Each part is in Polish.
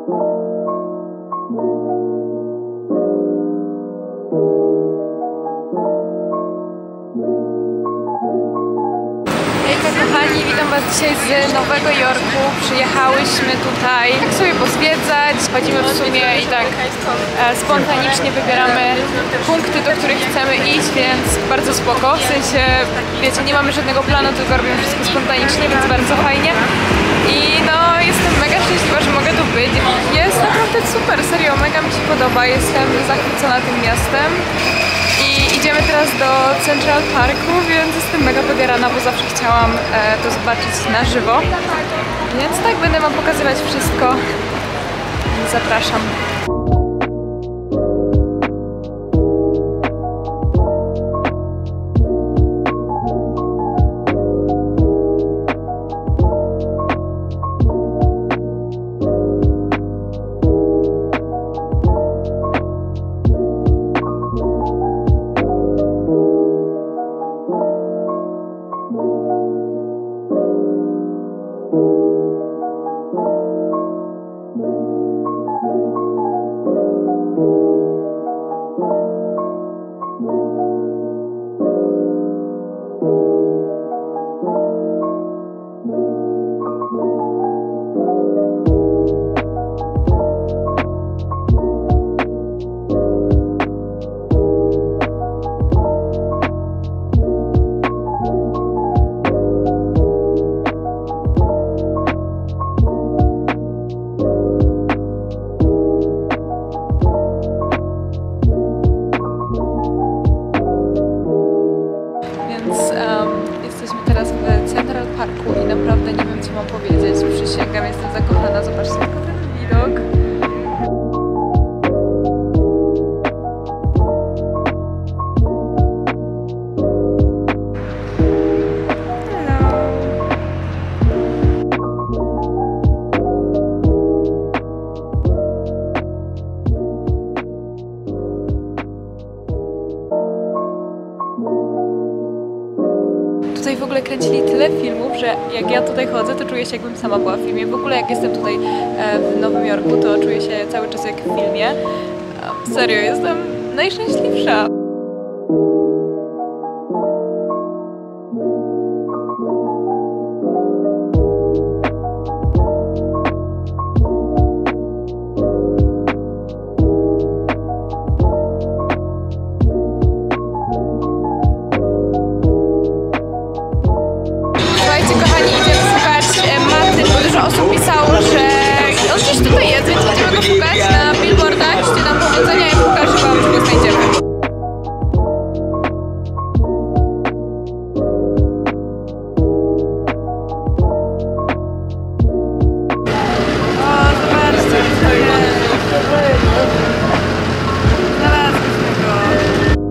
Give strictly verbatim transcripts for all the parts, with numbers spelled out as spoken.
Kochani, witam Was dzisiaj z Nowego Jorku. Przyjechałyśmy tutaj tak sobie pozwiedzać. Chodzimy w sumie i tak e, spontanicznie wybieramy punkty, do których chcemy iść, więc bardzo spoko. W sensie, wiecie, nie mamy żadnego planu, tylko robimy wszystko spontanicznie, więc bardzo fajnie. I no, jestem mega szczęśliwa, że mogę tu być. Jest naprawdę super, serio, mega mi się podoba. Jestem zachwycona tym miastem. I idziemy teraz do Central Parku, więc jestem mega pogarana, bo zawsze chciałam e, to zobaczyć na żywo. Więc tak, będę Wam pokazywać wszystko. Zapraszam. Parku i naprawdę nie wiem, co mam powiedzieć. Przysięgam, jestem zakochana. Zobaczcie tylko ten widok. Tutaj w ogóle kręcili tyle filmów, że jak ja tutaj chodzę, to czuję się, jakbym sama była w filmie. W ogóle jak jestem tutaj w Nowym Jorku, to czuję się cały czas jak w filmie. Serio, jestem najszczęśliwsza. Osób pisało, że on gdzieś tutaj jest, więc będziemy go szukać na billboardach. Jeśli nam powodzenia i pokażę Wam, że go znajdziemy. O, zobaczcie, to jest. Znalazłyśmy go.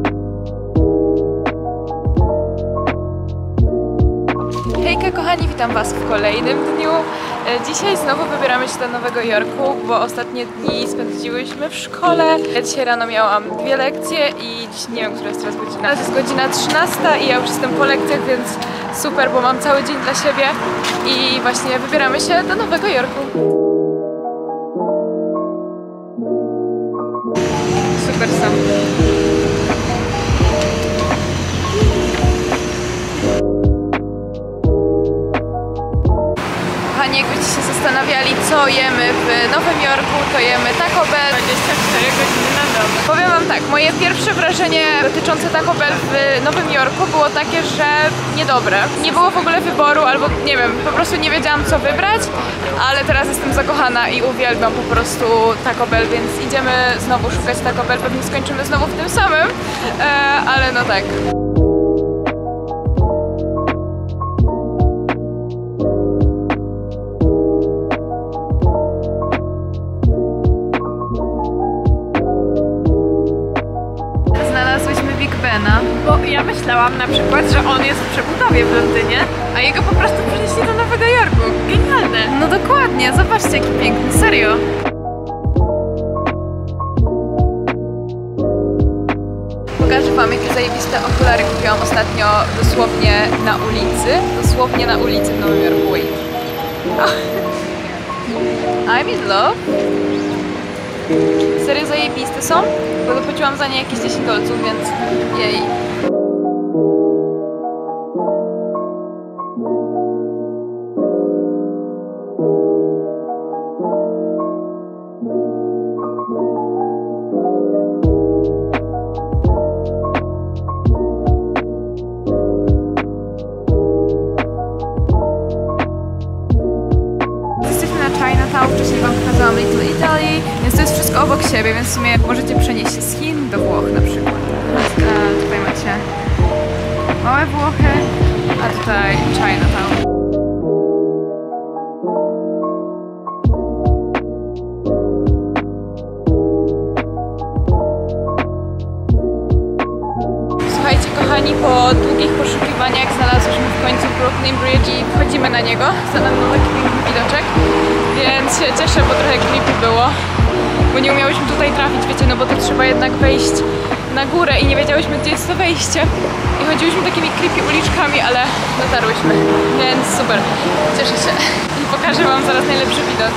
Hejka kochani, witam Was w kolejnym dniu. Dzisiaj znowu wybieramy się do Nowego Jorku, bo ostatnie dni spędziłyśmy w szkole. Ja dzisiaj rano miałam dwie lekcje i dziś nie wiem, która jest teraz godzina. To jest godzina trzynasta i ja już jestem po lekcjach, więc super, bo mam cały dzień dla siebie i właśnie wybieramy się do Nowego Jorku. Super sam. Jakbyście się zastanawiali, co jemy w Nowym Jorku, to jemy Taco Bell. dwadzieścia cztery godziny na dobę. Powiem Wam tak, moje pierwsze wrażenie dotyczące Taco Bell w Nowym Jorku było takie, że niedobre. Nie było w ogóle wyboru, albo nie wiem, po prostu nie wiedziałam, co wybrać, ale teraz jestem zakochana i uwielbiam po prostu Taco Bell, więc idziemy znowu szukać Taco Bell, pewnie skończymy znowu w tym samym, e, ale no tak. Bo ja myślałam na przykład, że on jest w przebudowie w Londynie, a jego po prostu przenieśli do Nowego Jorku. Genialne! No dokładnie, zobaczcie jaki piękny, serio. Pokażę Wam, jakie zajebiste okulary kupiłam ostatnio dosłownie na ulicy. Dosłownie na ulicy w Nowym Jorku. I'm in love. Serio zajebiste są, bo dopłaciłam za nie jakieś dziesięć dolców, więc jej. Wcześniej wam pokazałam Little Italy, więc to jest wszystko obok siebie, więc w sumie możecie przenieść się z Chin do Włoch na przykład. A tutaj macie małe Włochy, a tutaj Chinatown. Słuchajcie kochani, po długich poszukiwaniach znalazłyśmy w końcu Brooklyn Bridge i wchodzimy na niego. Za nami taki piękny widoczek, więc się cieszę, bo trochę creepy było, bo nie umiałyśmy tutaj trafić, wiecie, no bo to trzeba jednak wejść na górę i nie wiedziałyśmy, gdzie jest to wejście. I chodziłyśmy takimi creepy uliczkami, ale dotarłyśmy, więc super, cieszę się. I pokażę wam zaraz najlepszy widok.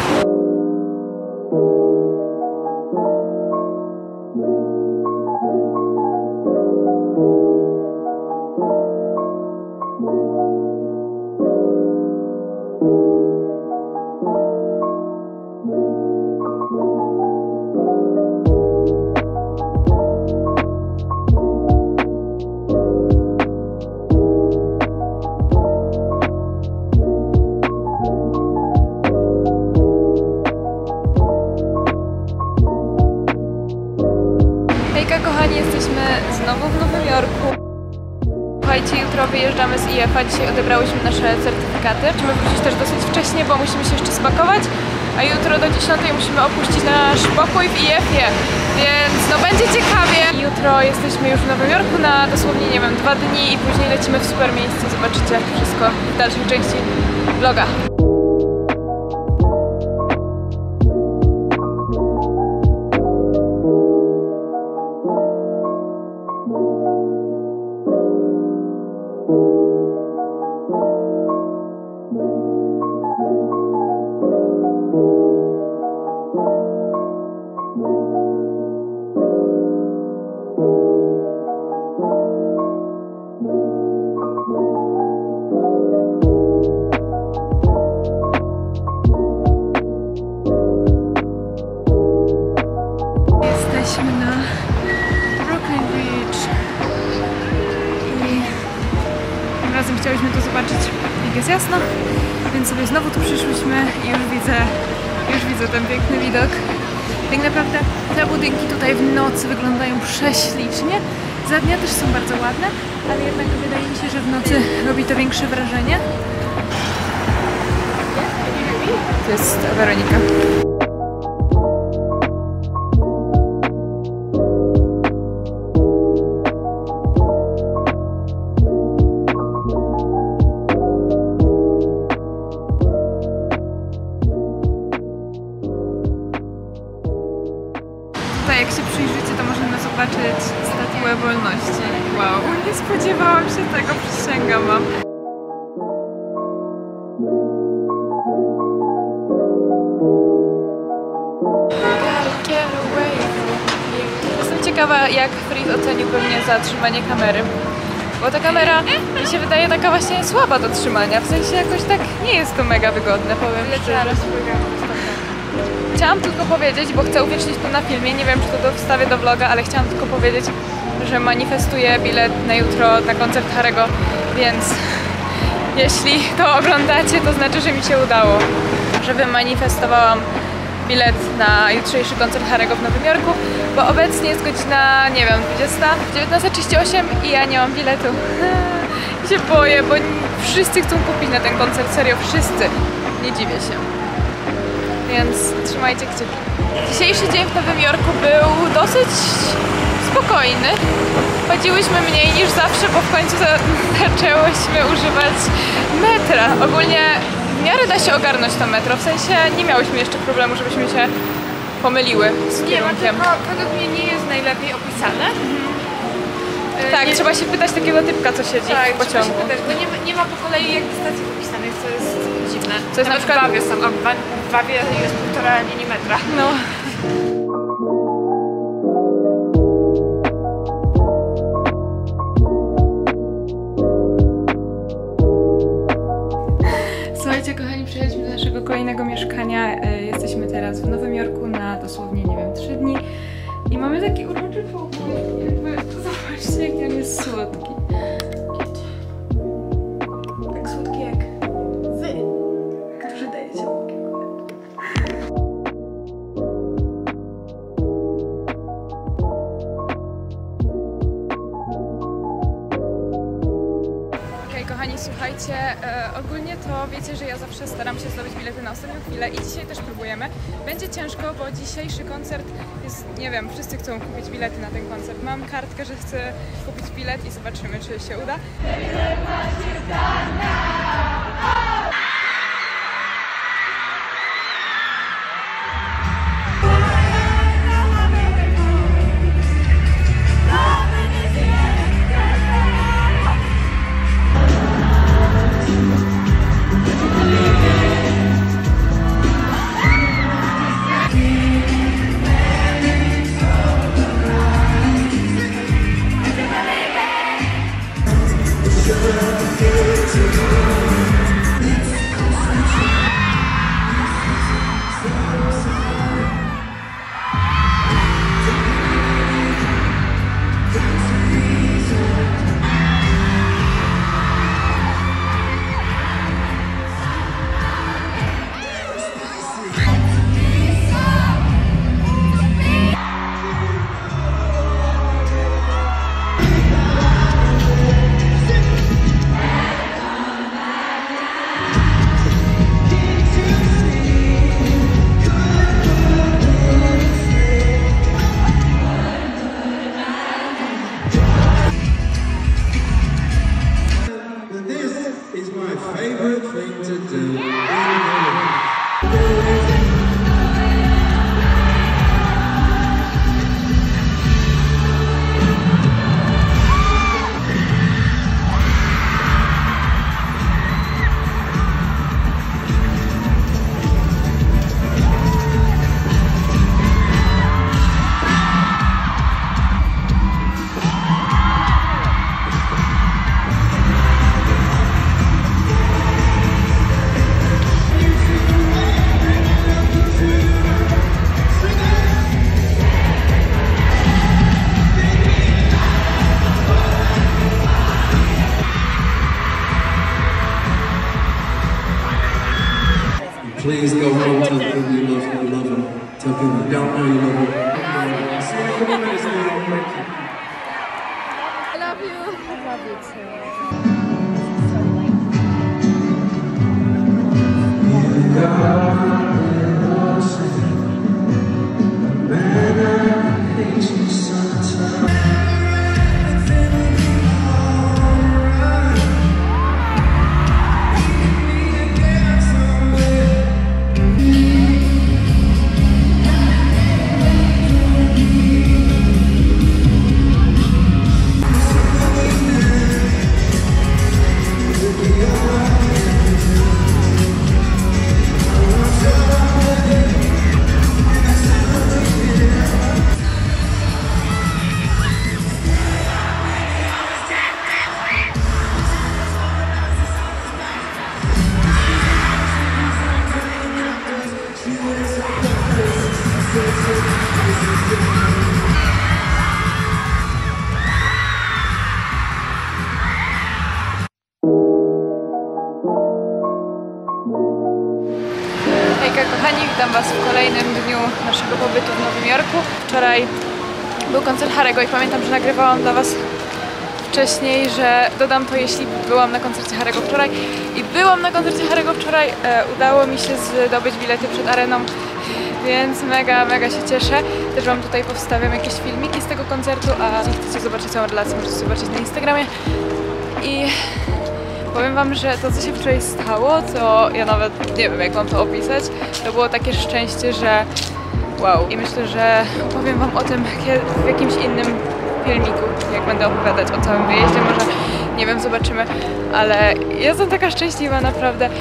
Kochani, jesteśmy znowu w Nowym Jorku. Słuchajcie, jutro wyjeżdżamy z I F a. Dzisiaj odebrałyśmy nasze certyfikaty. Musimy wrócić też dosyć wcześnie, bo musimy się jeszcze spakować, a jutro do dziesiątej musimy opuścić nasz pokój w I F ie, więc no będzie ciekawie. Jutro jesteśmy już w Nowym Jorku na dosłownie, nie wiem, dwa dni i później lecimy w super miejsce. Zobaczycie wszystko w dalszej części vloga. Jesteśmy na Brooklyn Bridge i tym razem chciałyśmy to zobaczyć, jak jest jasno, więc sobie znowu tu przyszłyśmy i już widzę, już widzę ten piękny widok. Tak naprawdę te budynki tutaj w nocy wyglądają prześlicznie, za dnia też są bardzo ładne, ale jednak wydaje mi się, że w nocy robi to większe wrażenie. To jest Weronika. Jak się przyjrzycie, to możemy zobaczyć statuę wolności. Wow, nie spodziewałam się tego, przysięgam wam. Jestem ciekawa, jak Freeze oceniłby mnie za trzymanie kamery. Bo ta kamera mi się wydaje taka właśnie słaba do trzymania. W sensie jakoś tak nie jest to mega wygodne, powiem szczerze. Chciałam tylko powiedzieć, bo chcę uwiecznić to na filmie, nie wiem, czy to wstawię do vloga, ale chciałam tylko powiedzieć, że manifestuję bilet na jutro na koncert Harry'ego, więc jeśli to oglądacie, to znaczy, że mi się udało, że wymanifestowałam bilet na jutrzejszy koncert Harry'ego w Nowym Jorku, bo obecnie jest godzina, nie wiem, dwudziesta, dziewiętnasta trzydzieści osiem i ja nie mam biletu. I się boję, bo wszyscy chcą kupić na ten koncert, serio, wszyscy. Nie dziwię się. Więc trzymajcie kciuki. Dzisiejszy dzień w Nowym Jorku był dosyć spokojny. Chodziłyśmy mniej niż zawsze, bo w końcu zaczęłyśmy używać metra. Ogólnie w miarę da się ogarnąć to metro, w sensie nie miałyśmy jeszcze problemu, żebyśmy się pomyliły z kierunkiem. Nie, tylko według mnie nie jest najlepiej opisane. Mhm. Tak, nie... trzeba się pytać takiego typka, co siedzi tak, w pociągu. Pytać, bo nie ma, nie ma po kolei jakby stacji opisanych, co jest dziwne. Co jest Nawet na przykład... w Wawie są, a w Wawie jest półtora milimetra. No. jesteśmy teraz w Nowym Jorku na dosłownie, nie wiem, trzy dni i mamy taki uroczy pokój. Jakby, zobaczcie, jaki on jest słodki. Tak słodki jak wy, którzy dajecie łapkę. Kochani, słuchajcie, e, ogólnie to wiecie, że ja zawsze staram się zdobyć bilety na ostatnią chwilę i dzisiaj też próbujemy. Będzie ciężko, bo dzisiejszy koncert jest, nie wiem, wszyscy chcą kupić bilety na ten koncert. Mam kartkę, że chcę kupić bilet i zobaczymy, czy się uda. Please go home, tell people you love them, you love them. Tell people you don't know you love them. I love you. I love you too. Hejka kochani, witam Was w kolejnym dniu naszego pobytu w Nowym Jorku. Wczoraj był koncert Harry'ego i pamiętam, że nagrywałam dla Was wcześniej, że dodam to, jeśli byłam na koncercie Harry'ego wczoraj. I byłam na koncercie Harry'ego wczoraj, e, udało mi się zdobyć bilety przed areną, więc mega, mega się cieszę. Też Wam tutaj powstawiam jakieś filmiki z tego koncertu, a jeśli chcecie zobaczyć całą relację, możecie zobaczyć na Instagramie. I powiem Wam, że to, co się wczoraj stało, to ja nawet nie wiem, jak Wam to opisać. To było takie szczęście, że wow. I myślę, że opowiem Wam o tym w jakimś innym filmiku, jak będę opowiadać o całym wyjeździe. Może, nie wiem, zobaczymy. Ale jestem taka szczęśliwa, naprawdę.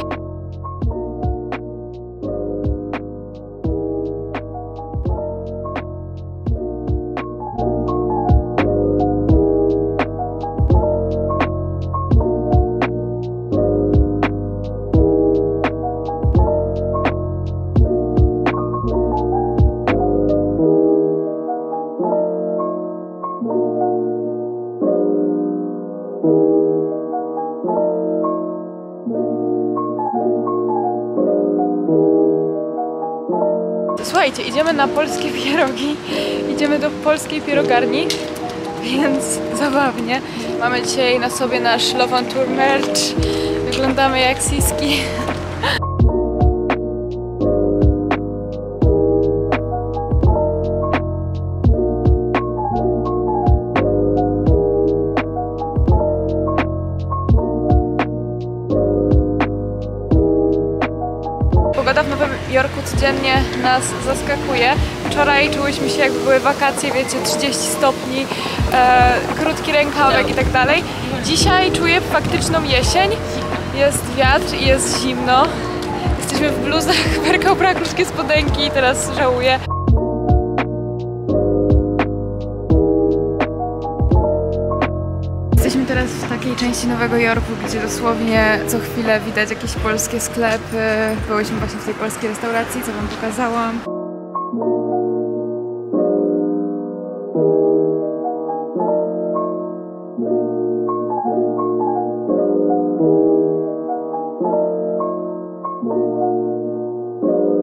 Słuchajcie, idziemy na polskie pierogi, idziemy do polskiej pierogarni, więc zabawnie. Mamy dzisiaj na sobie nasz Love on Tour merch, wyglądamy jak siski. Pogoda w Nowym Jorku codziennie nas zaskakuje. Wczoraj czułyśmy się, jakby były wakacje, wiecie, trzydzieści stopni, e, krótki rękawek i tak dalej. Dzisiaj czuję faktyczną jesień. Jest wiatr i jest zimno. Jesteśmy w bluzach, Werka ubrała krótkie spodenki i teraz żałuję. Jesteśmy teraz w takiej części Nowego Jorku, gdzie dosłownie co chwilę widać jakieś polskie sklepy. Byłyśmy właśnie w tej polskiej restauracji, co wam pokazałam.